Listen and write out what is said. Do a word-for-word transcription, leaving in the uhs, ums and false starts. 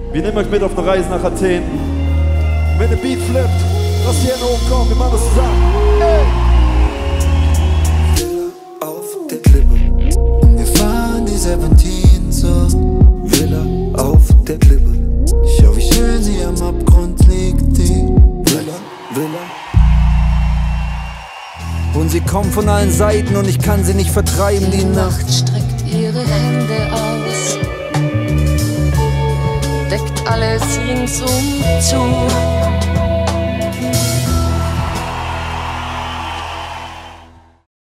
Wir nehmen euch mit auf eine Reise nach Athen. Wenn der Beat flippt, lass die Hände hochkommen, wir machen das zusammen. Hey. Villa auf der Klippe und wir fahren die Serpentinen zur Villa auf der Klippe. Schau, wie schön sie am Abgrund liegt, die Villa, Villa. Und sie kommt von allen Seiten und ich kann sie nicht vertreiben, die, die Nacht. Nacht streckt ihre Hände aus, deckt alles ringsum zu.